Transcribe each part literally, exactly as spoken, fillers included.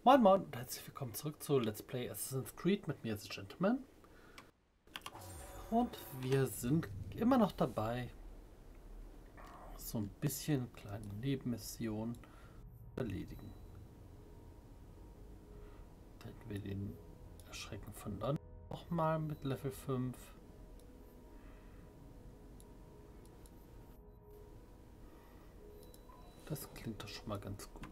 Moin Moin und herzlich willkommen zurück zu Let's Play Assassin's Creed mit mir, The Gentleman. Und wir sind immer noch dabei, so ein bisschen kleine Nebenmissionen zu erledigen. Da hätten wir den Erschrecken von London nochmal mit Level fünf. Das klingt doch schon mal ganz gut.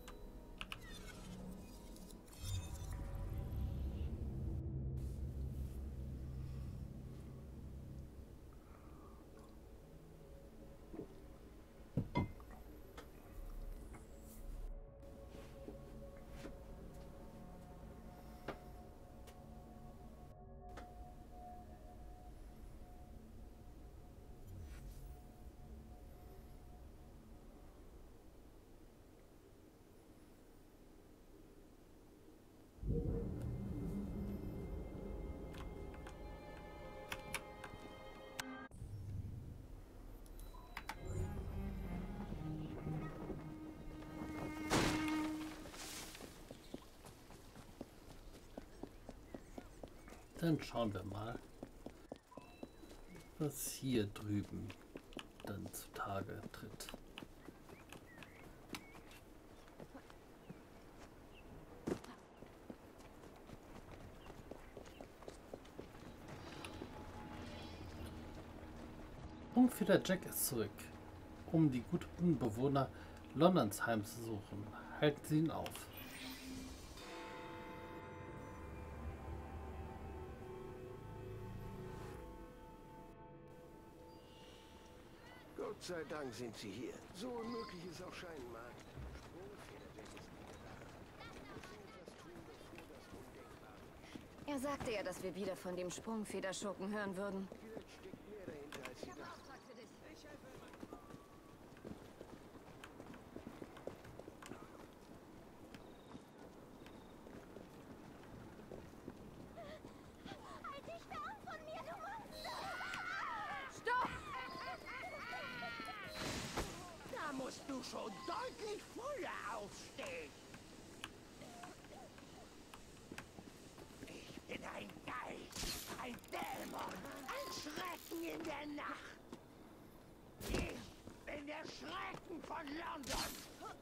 Dann schauen wir mal, was hier drüben dann zutage tritt. Sprungfeder Jack ist zurück, um die guten Bewohner Londons heimzusuchen. Halten Sie ihn auf. Gott sei Dank sind Sie hier. So unmöglich es auch scheinen mag. Sprungfeder Jack ist wieder da. Wir müssen etwas tun, bevor das Undenkbare geschieht. Er sagte ja, dass wir wieder von dem Sprungfederschurken hören würden. Vielleicht steckt mehr dahinter, als Sie dachten. Ich helfe immer. Halt dich fern von mir, du Monster! Stopp! Da musst du schon deutlich früher aufstehen. Ich bin ein Geist, ein Dämon, ein Schrecken in der Nacht. Ich bin der Schrecken von London.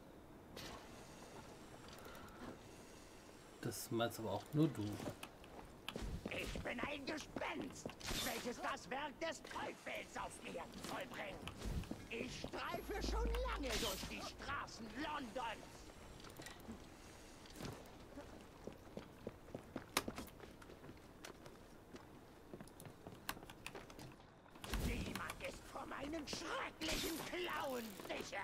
Das meinst aber auch nur du. Ich bin ein Gespenst, welches das Werk des Teufels auf Erden vollbringt. Ich streife schon lange durch die Straßen Londons. Niemand ist vor meinen schrecklichen Klauen sicher.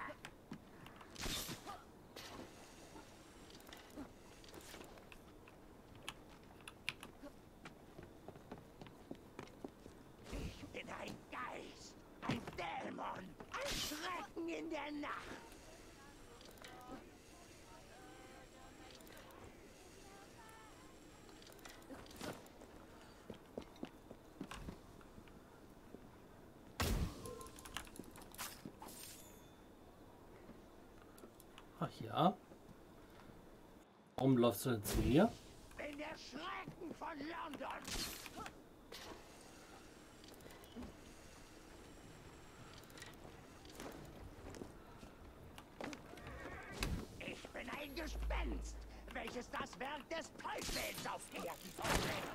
Ich bin ein Geist, ein Dämon, ein Schrecken in der Nacht. Ach ja. Warum läufst du denn zu mir? Bin der Schrecken von London. Ich bin ein Gespenst, welches das Werk des Teufels auf Erden vollbringt.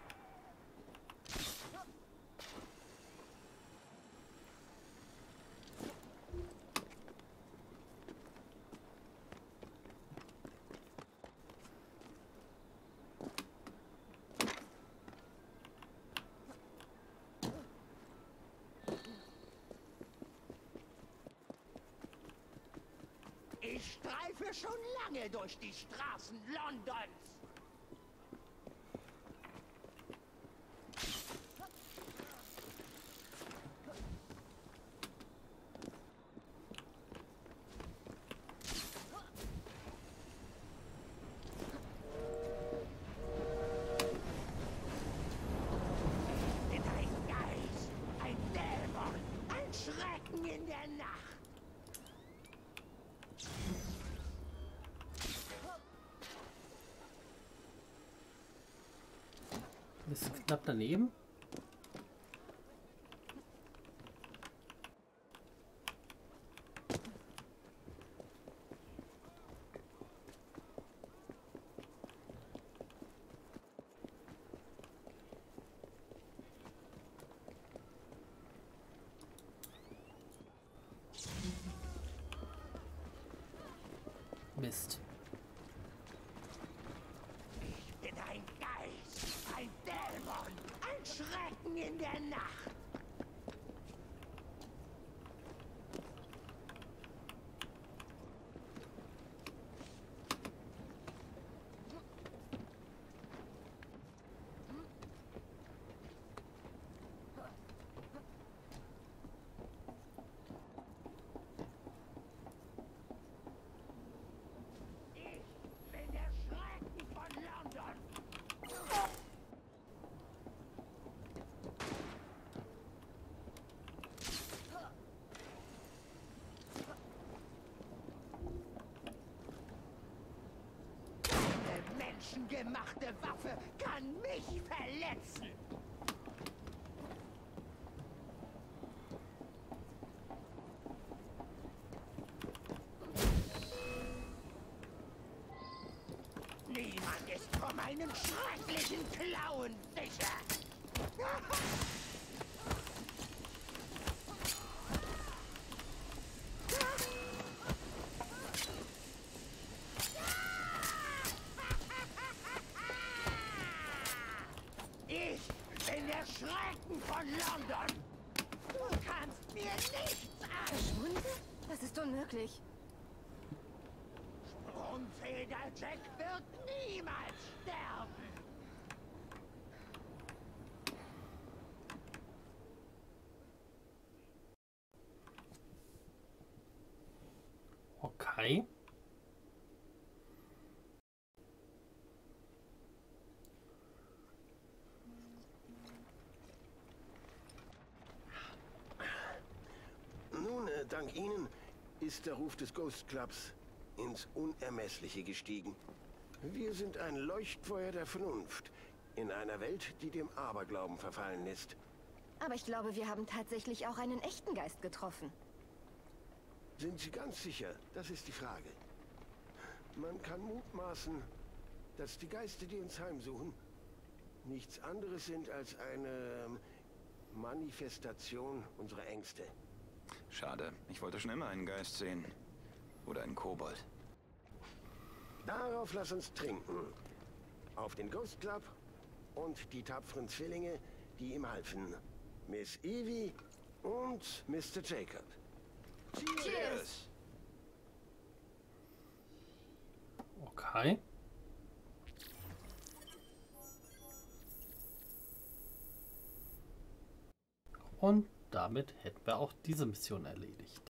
Ich streife schon lange durch die Straßen Londons. Ich bin ein Geist, ein Dämon, ein Schrecken in der Nacht. Ist knapp daneben. Mist. Ich bin ein Geist, ein Dämon, ein Schrecken in der Nacht. Gemachte Waffe kann mich verletzen. Niemand ist vor meinen schrecklichen Klauen sicher. Schrecken von London! Du kannst mir nichts an! Verschwunden? Das ist unmöglich. Sprungfeder Jack wird niemals sterben! Okay. Dank Ihnen ist der Ruf des Ghost Clubs ins Unermessliche gestiegen. Wir sind ein Leuchtfeuer der Vernunft in einer Welt, die dem Aberglauben verfallen ist. Aber ich glaube, wir haben tatsächlich auch einen echten Geist getroffen. Sind Sie ganz sicher? Das ist die Frage. Man kann mutmaßen, dass die Geister, die uns heimsuchen, nichts anderes sind als eine Manifestation unserer Ängste. Schade. Ich wollte schon immer einen Geist sehen. Oder einen Kobold. Darauf lass uns trinken. Auf den Ghost Club und die tapferen Zwillinge, die ihm halfen. Miss Evie und Mister Jacob. Cheers! Okay. Und damit hätten wir auch diese Mission erledigt.